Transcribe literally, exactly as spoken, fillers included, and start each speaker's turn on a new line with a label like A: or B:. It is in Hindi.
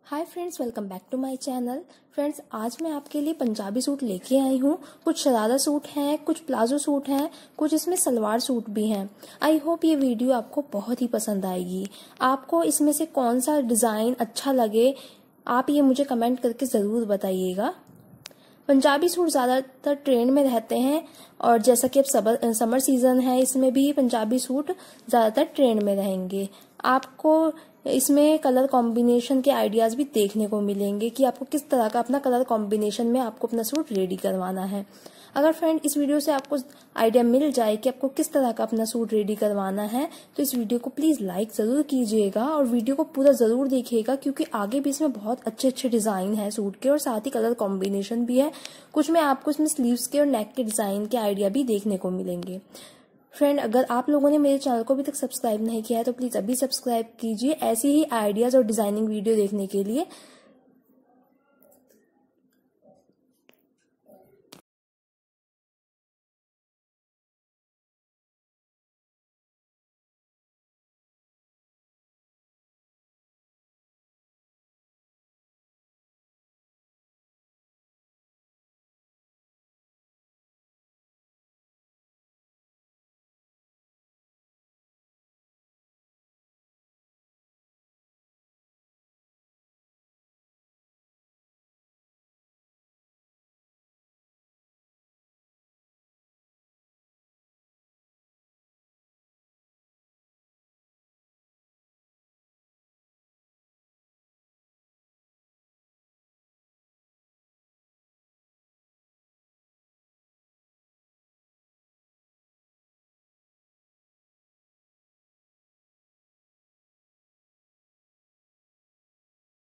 A: Hi friends, welcome back to my channel. Friends, आज मैं आपके लिए पंजाबी सूट लेके आई हूँ। कुछ शरारा सूट हैं, कुछ प्लाजो सूट हैं, कुछ इसमें सलवार सूट भी हैं। आई होप ये वीडियो आपको बहुत ही पसंद आएगी। आपको इसमें से कौन सा डिज़ाइन अच्छा लगे, आप ये मुझे कमेंट करके ज़रूर बताइएगा। पंजाबी सूट ज़्यादातर ट्रेंड में रहते हैं और जैसा कि अब समर समर सीजन है, इसमें भी पंजाबी सूट ज़्यादातर ट्रेंड में रहेंगे। आपको इसमें कलर कॉम्बिनेशन के आइडियाज़ भी देखने को मिलेंगे कि आपको किस तरह का अपना कलर कॉम्बिनेशन में आपको अपना सूट रेडी करवाना है। अगर फ्रेंड इस वीडियो से आपको आइडिया मिल जाए कि आपको किस तरह का अपना सूट रेडी करवाना है, तो इस वीडियो को प्लीज़ लाइक ज़रूर कीजिएगा और वीडियो को पूरा ज़रूर देखिएगा, क्योंकि आगे भी इसमें बहुत अच्छे अच्छे डिज़ाइन है सूट के और साथ ही कलर कॉम्बिनेशन भी है। कुछ में आपको इसमें स्लीव्स के और नेक के डिज़ाइन के आइडिया भी देखने को मिलेंगे। फ्रेंड, अगर आप लोगों ने मेरे चैनल को अभी तक सब्सक्राइब नहीं किया है तो प्लीज़ अभी सब्सक्राइब कीजिए ऐसी ही आइडियाज़ और डिज़ाइनिंग वीडियो देखने के लिए।